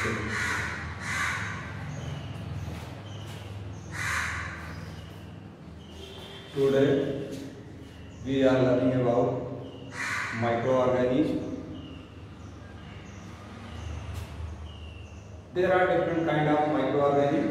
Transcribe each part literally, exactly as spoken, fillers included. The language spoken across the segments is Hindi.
Today we are learning about microorganisms. There are different kind of microorganisms.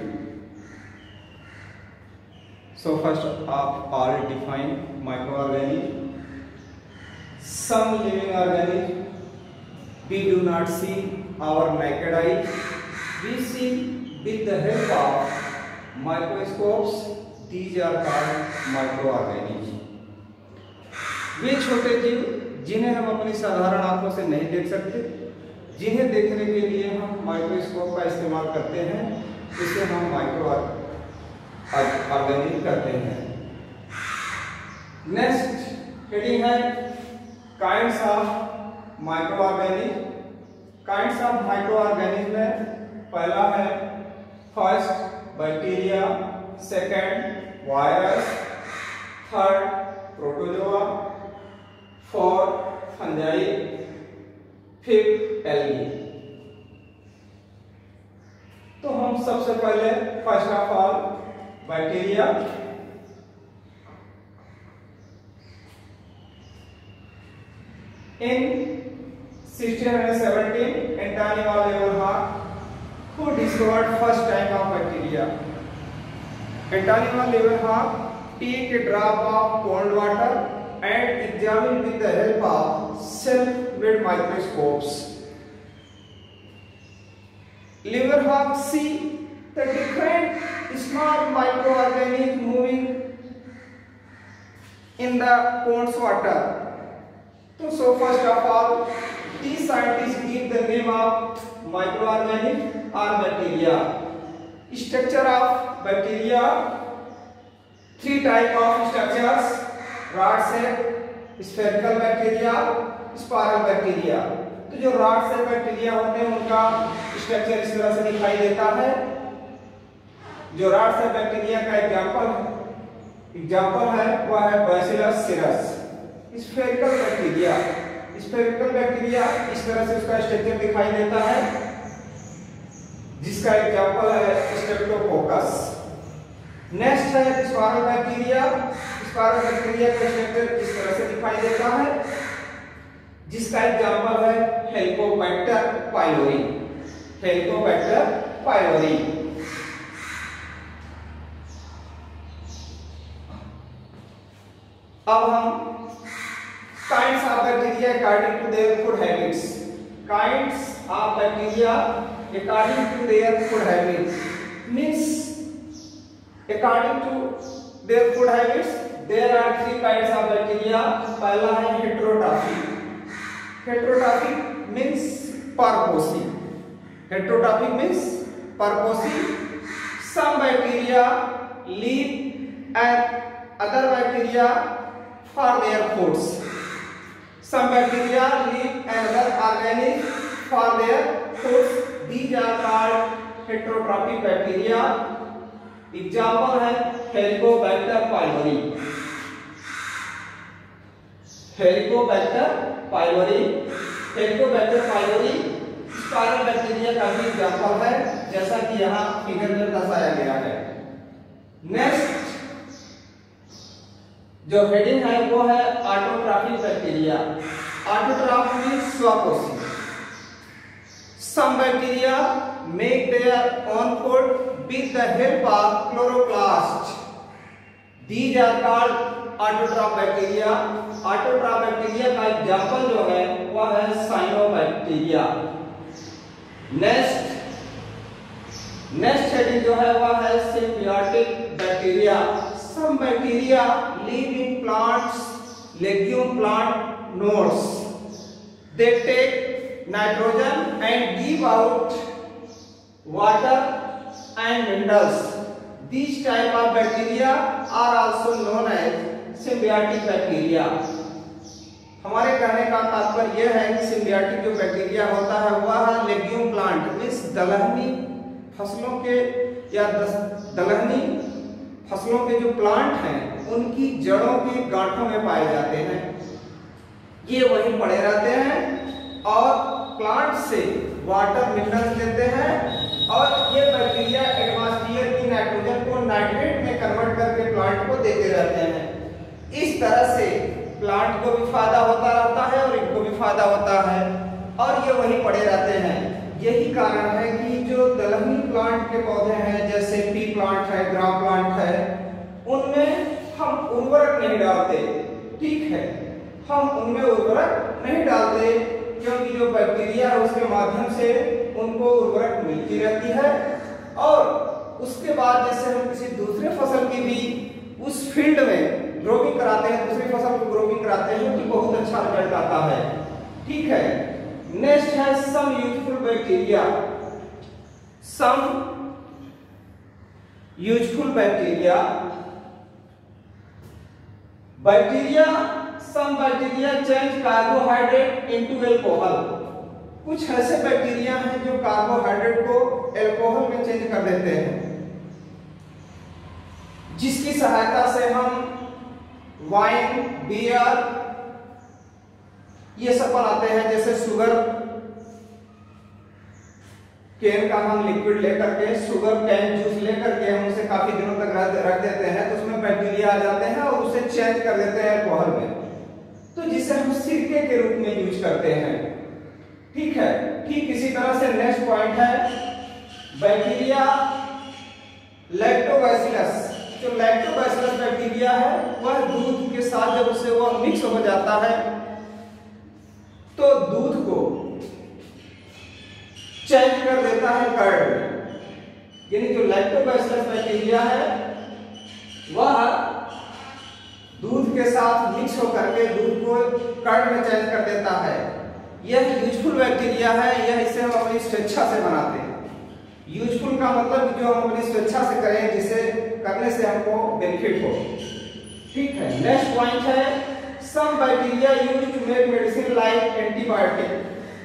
So first of all, define microorganism. Some living organisms we do not see our naked eye. We see with the help of microscopes. These are called microorganisms. वे छोटे जीव जिन्हें हम अपनी साधारण आंखों से नहीं देख सकते, जिन्हें देखने के लिए हम माइक्रोस्कोप का इस्तेमाल करते हैं, इसे हम माइक्रो ऑर्गेनिज्म कहते हैं। नेक्स्ट हेडिंग है kinds of microorganism. Kinds of microorganism में पहला है first bacteria, second virus, third protozoa, fourth fungi, fifth algae. तो हम सबसे पहले first of all bacteria. In sixteen seventeen, Antoine Leeuwenhoek, who discovered first type of bacteria. Antoine Leeuwenhoek took a drop of cold water and examined with the help of self-made microscopes. Leeuwenhoek see the different small microorganisms moving in the cold water. So first of all, these scientists give the name of microorganism or bacteria. Structure of bacteria: three type of structures: rod shape, spherical bacteria, spiral bacteria. तो जो रॉड शेप बैक्टीरिया होते हैं उनका स्ट्रक्चर इस तरह से दिखाई देता है। जो रॉड शेप बैक्टीरिया का एग्जांपल एग्जांपल है वह है Bacillus cereus. Spherical bacteria spherical bacteria इस तरह से उसका स्ट्रक्चर दिखाई देता है, जिसका एग्जांपल है स्ट्रेप्टोकोकस। नेक्स्ट है स्पाइरल बैक्टीरिया। स्पाइरल बैक्टीरिया का स्ट्रक्चर इस तरह से दिखाई देता है, जिसका एग्जांपल है हेलिकोबैक्टर पाइलोरी। Helicobacter pylori. अब हम kinds of bacteria according to their food habits. Kinds of bacteria according to their food habits means according to their food habits there are three kinds of bacteria. पहला है heterotrophic. Heterotrophic means purposey. Heterotrophic means purposey. Some bacteria live and other bacteria for their foods. Some bacteria live and other organisms for their foods. These are called heterotrophic bacteria. Example है Helicobacter pylori. Helicobacter pylori. Helicobacter pylori spiral bacteria का भी एग्जाम्पल है, जैसा कि यहाँ फिगर में दर्शाया गया है। नेक्स्ट जो हेडिंग है वो है ऑटोट्रॉफिक बैक्टीरिया। ऑटोट्रॉफ मींस स्वपोषी। Some bacteria make their own food with the help of chloroplast. These are called autotroph bacteria. Autotroph bacteria का एग्जांपल जो है वह है साइनोबैक्टीरिया। नेक्स्ट नेक्स्ट हेडिंग जो है वह है symbiotic bacteria. Some bacteria live in plants, legume plant nodes. They take nitrogen and give out water and minerals. These type of bacteria are also known as symbiotic bacteria. हमारे कहने का तात्पर्य यह है कि सिम्बियोटिक जो बैक्टीरिया होता है वह है लेग्यूम प्लांट मींस दलहनी फसलों के या दलहनी फसलों के जो प्लांट हैं उनकी जड़ों के गांठों में पाए जाते हैं। ये वहीं पड़े रहते हैं और प्लांट से वाटर मिनरल्स लेते हैं और ये बैक्टीरिया एटमॉस्फेयर की नाइट्रोजन को नाइट्रेट में कन्वर्ट करके प्लांट को देते रहते हैं। इस तरह से प्लांट को भी फायदा होता रहता है और इनको भी फायदा होता है और ये वहीं पड़े रहते हैं। यही कारण है कि जो दलहनी प्लांट के पौधे हैं जैसे पी प्लांट है, ग्राम प्लांट है, उनमें हम उर्वरक नहीं डालते। ठीक है, हम उनमें उर्वरक नहीं डालते क्योंकि जो बैक्टीरिया है उसके माध्यम से उनको उर्वरक मिलती रहती है और उसके बाद जैसे हम किसी दूसरे फसल की भी उस फील्ड में ग्रोविंग कराते हैं, दूसरी फसल को ग्रोविंग कराते हैं तो बहुत अच्छा रिजल्ट आता है। ठीक है, नेक्स्ट है some useful bacteria. Some useful bacteria bacteria some bacteria change carbohydrate into alcohol. कुछ ऐसे बैक्टीरिया हैं जो कार्बोहाइड्रेट को अल्कोहल में चेंज कर देते हैं, जिसकी सहायता से हम वाइन, बियर ये सब बनाते हैं। जैसे शुगर केन का हम लिक्विड लेकर के, शुगर कैन जूस लेकर के हम उसे काफी दिनों तक रख देते हैं तो उसमें बैक्टीरिया आ जाते हैं और उसे चेंज कर देते हैं अल्कोहल में, तो जिसे हम सिरके के रूप में यूज करते हैं। ठीक है, ठीक इसी तरह से नेक्स्ट पॉइंट है बैक्टीरिया लैक्टोबैसिलस। जो लैक्टोबैसिलस बैक्टीरिया है वह दूध के साथ जब उसे वह मिक्स हो जाता है तो दूध को चेंज कर देता है कर्ड में। यानी जो लैक्टोबैसिलस बैक्टीरिया है वह दूध के साथ मिक्स होकर के दूध को कर्ड में चेंज कर देता है। यह यूजफुल बैक्टीरिया है, यह इसे हम अपनी स्वेच्छा से बनाते हैं। यूजफुल का मतलब जो हम अपनी स्वेच्छा से करें, जिसे करने से हमको बेनिफिट हो। ठीक है, नेक्स्ट पॉइंट है some bacteria use to make medicine like antibiotic.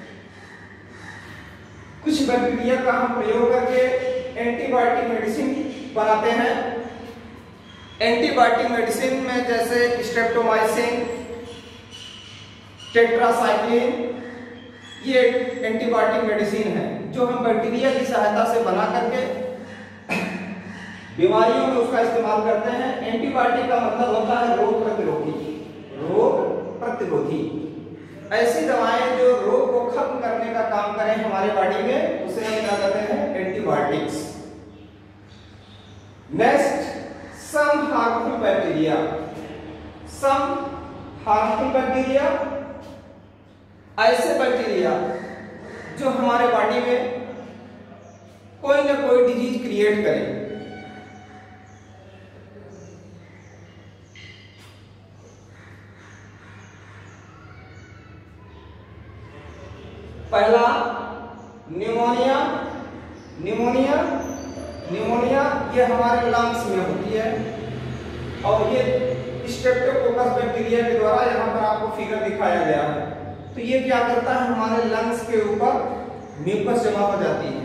कुछ बैक्टीरिया का हम प्रयोग करके एंटीबायोटिक मेडिसिन बनाते हैं। एंटीबायोटिक मेडिसिन में जैसे स्ट्रेप्टोमाइसिन, टेट्रासाइक्लिन, ये एंटीबायोटिक मेडिसिन है जो हम बैक्टीरिया की सहायता से बना करके बीमारियों में उसका इस्तेमाल करते हैं। एंटीबायोटिक का मतलब होता है रोग प्रतिरोधी। रोग प्रतिरोधी ऐसी दवाएं जो रोग को खत्म करने का काम करें हमारे बॉडी में, उसे हम क्या कहते हैं, antibiotics. Next some harmful bacteria. Some harmful bacteria ऐसे बैक्टीरिया जो हमारे बॉडी में कोई ना कोई डिजीज क्रिएट करें। पहला न्यूमोनिया। न्यूमोनिया न्यूमोनिया ये हमारे लंग्स में होती है और ये स्ट्रेप्टोकोकस बैक्टीरिया के द्वारा यहाँ पर आपको फिगर दिखाया गया है। तो ये क्या करता है, हमारे लंग्स के ऊपर म्यूकस जमा हो जाती है।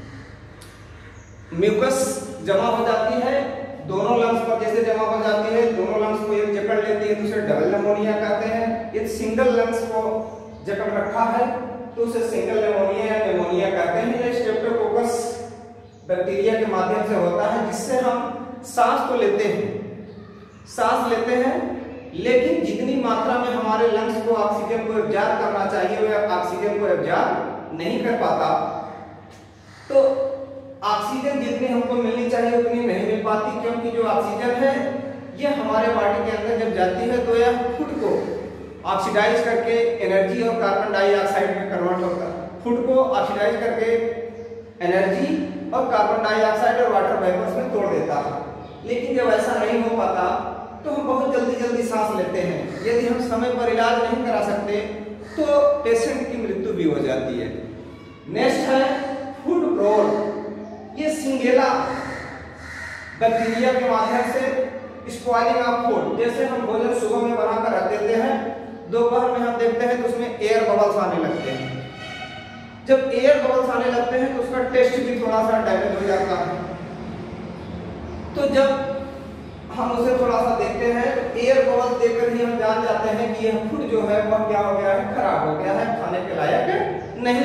म्यूकस जमा हो जाती है दोनों लंग्स पर, जैसे जमा हो जाती है दोनों लंग्स को एक जकड़ लेती है, दूसरे डबल निमोनिया कहते हैं। ये सिंगल लंग्स को जकड़ रखा है तो उसे सिंगल निमोनिया या निमोनिया कहते हैं। ये स्ट्रेप्टोकोकस बैक्टीरिया के माध्यम से होता है, जिससे हम सांस तो लेते हैं सांस लेते हैं लेकिन जितनी मात्रा में हमारे लंग्स को ऑक्सीजन को एब्जॉर्ब करना चाहिए वह ऑक्सीजन को एब्जॉर्ब नहीं कर पाता। तो ऑक्सीजन जितनी हमको मिलनी चाहिए उतनी नहीं मिल पाती, क्योंकि जो ऑक्सीजन है ये हमारे बॉडी के अंदर जब जाती है तो यह खुद को ऑक्सीडाइज करके एनर्जी और कार्बन डाइऑक्साइड में कन्वर्ट होता है। खुद को ऑक्सीडाइज करके एनर्जी और कार्बन डाइऑक्साइड और वाटर वेपर्स में तोड़ देता है। लेकिन जब ऐसा नहीं हो पाता तो हम बहुत जल्दी जल्दी सांस लेते हैं। यदि हम समय पर इलाज नहीं करा सकते तो पेशेंट की मृत्यु भी हो जाती है। नेक्स्ट है फूड रोल। ये सिंगेला बैक्टीरिया के माध्यम से स्पॉइलिंग ऑफ फूड, जैसे हम भोजन सुबह में बनाकर रख देते हैं, दोपहर में हम देखते हैं तो उसमें एयर बबल्स आने लगते हैं। जब एयर बबल्स आने लगते हैं तो उसका टेस्ट भी थोड़ा सा डैमेज हो जाता है। तो जब हम उसे थोड़ा सा देखते हैं तो एयर बबल्स देखकर ही हम जान जाते हैं कि यह फूड जो है वह क्या हो गया है, खराब हो गया है, खाने के लायक नहीं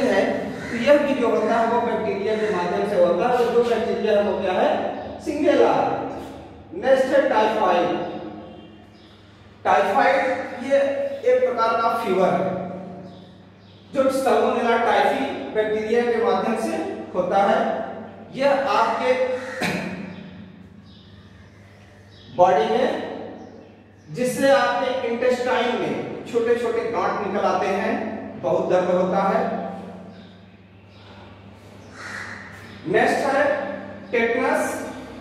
यह भी जो होता है वो बैक्टीरिया के माध्यम से होता है, और जो बैक्टीरिया है वो क्या है, सिंगेला। नेक्स्ट है टाइफाइड। टाइफाइड ये एक प्रकार का फीवर है जो सल्मोनेला टाइफी बैक्टीरिया के माध्यम से होता है। यह आपके बॉडी में, जिससे आपके इंटेस्टाइन में छोटे छोटे गांठ निकल आते हैं, बहुत दर्द होता है। नेक्स्ट है टेटनस।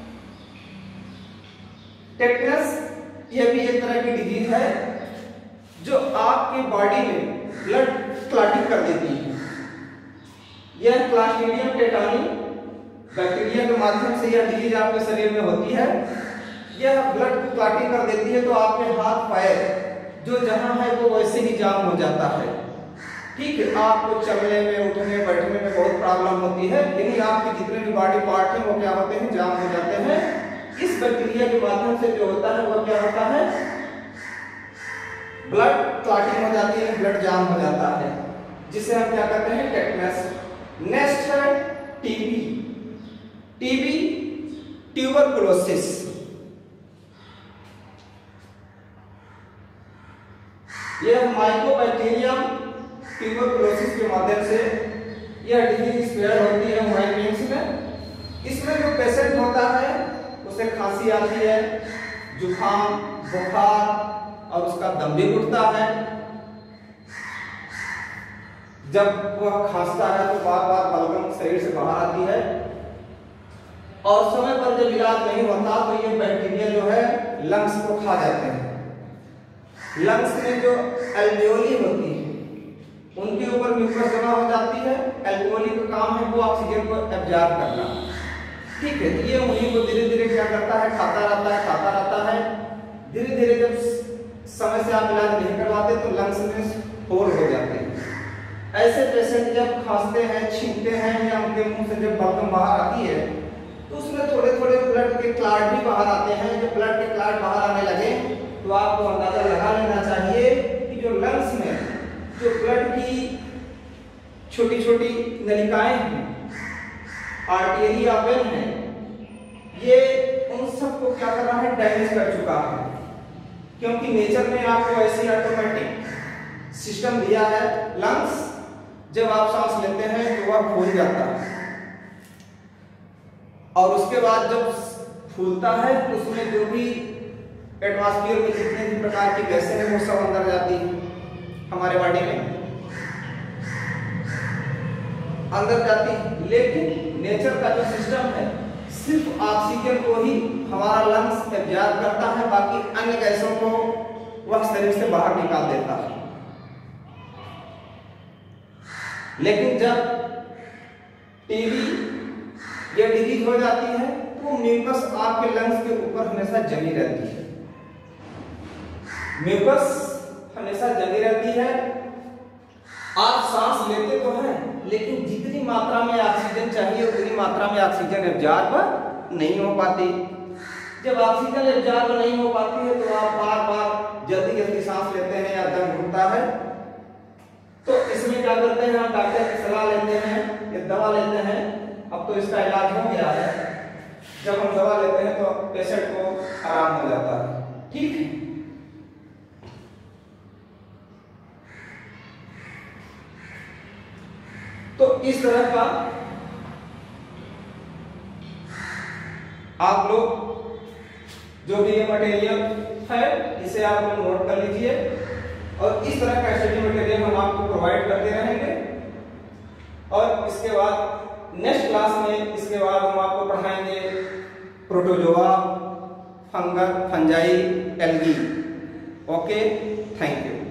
टेटनस यह भी एक तरह की डिजीज है जो आपकी बॉडी में ब्लड क्लॉटिंग कर देती है। यह क्लॉस्ट्रिडियम टेटानी बैक्टीरिया के माध्यम से यह डिजीज आपके शरीर में होती है। यह ब्लड क्लॉटिंग कर देती है तो आपके हाथ पैर जो जहां है वो वैसे ही जाम हो जाता है। ठीक है, आपको चलने में, उठने बैठने में बहुत प्रॉब्लम होती है, यानी आपके जितने भी बॉडी पार्ट हैं वो क्या होते हैं, जाम हो जाते हैं। इस बैक्टीरिया के माध्यम से जो होता है वो क्या होता है, ब्लड क्लॉटिंग हो जाती है, ब्लड जाम हो जाता है, जिसे हम क्या कहते हैं, टेटनस। नेक्स्ट है टीबी। TB tuberculosis. यह माइकोबैक्टीरियम ट्यूबरकुलोसिस के माध्यम से यह डिजीज स्प्रेड होती है ह्यूमन बीइंग्स में। इसमें जो पेशेंट होता है उसे खांसी आती है, जुकाम, बुखार और उसका दम भी उठता है। जब वह खांसता है तो बार बार बलगम शरीर से बाहर आती है, और समय पर जब इलाज नहीं होता तो ये बैक्टीरिया जो है लंग्स को खा जाते हैं। लंग्स में जो एल्वियोली होती है उनके ऊपर म्यूकस जमा हो जाती है। एल्वियोली का काम है वो ऑक्सीजन को एब्जॉर्ब करना। ठीक है, ये उन्हीं को धीरे धीरे क्या करता है, खाता रहता है खाता रहता है। धीरे धीरे जब समय से आप इलाज नहीं करवाते तो लंग्स में होल हो जाते हैं। ऐसे पेशेंट जब खांसते हैं, छींकते हैं या उनके मुंह से जब बलगम बाहर आती है तो उसमें थोड़े थोड़े ब्लड के क्लॉट भी बाहर आते हैं। जब ब्लड के क्लॉट बाहर आने लगे तो आपको अंदाजा लगा लेना चाहिए कि जो लंग्स में जो ब्लड की छोटी छोटी नलिकाएं हैं, आर्टेरिया वेन है, ये उन सबको क्या कर रहा है, डैमेज कर चुका है। क्योंकि नेचर ने आपको ऐसी ऑटोमेटिक सिस्टम दिया है, लंग्स जब आप सांस लेते हैं तो वह फूल जाता है, और उसके बाद जब फूलता है तो उसमें जो भी एटमॉस्फेयर में जितने भी प्रकार की गैसें हैं वो सब अंदर जाती है, हमारे बॉडी में अंदर जाती है। लेकिन नेचर का जो सिस्टम है सिर्फ ऑक्सीजन को ही हमारा लंग्स एब्जॉर्ब करता है, बाकी अन्य गैसों को वह शरीर से बाहर निकाल देता है। लेकिन जब टीबी या डिजीज हो जाती है तो म्यूकस आपके लंग्स के ऊपर हमेशा जमी रहती है। म्यूकस हमेशा जमी रहती है। आप सांस लेते तो हैं लेकिन जितनी मात्रा में ऑक्सीजन चाहिए उतनी मात्रा में ऑक्सीजन एब्जॉर्ब नहीं हो पाती। जब ऑक्सीजन एब्जॉर्ब नहीं हो पाती है तो आप बार बार जल्दी जल्दी सांस लेते हैं या दम घुटता है। तो इसमें क्या करते हैं, हम डॉक्टर की सलाह लेते हैं या दवा लेते हैं। अब तो इसका इलाज हो गया है, जब हम दवा लेते हैं तो पेशेंट को आराम हो जाता है। ठीक है, तो इस तरह का आप लोग जो भी ये मटेरियल है इसे आप लोग नोट कर लीजिए, और इस तरह का स्टडी मटेरियल हम आपको प्रोवाइड करते रहेंगे। और इसके बाद नेक्स्ट क्लास में इसके बाद हम आपको पढ़ाएंगे protozoa, fungus, fungi, algae. Okay, thank you.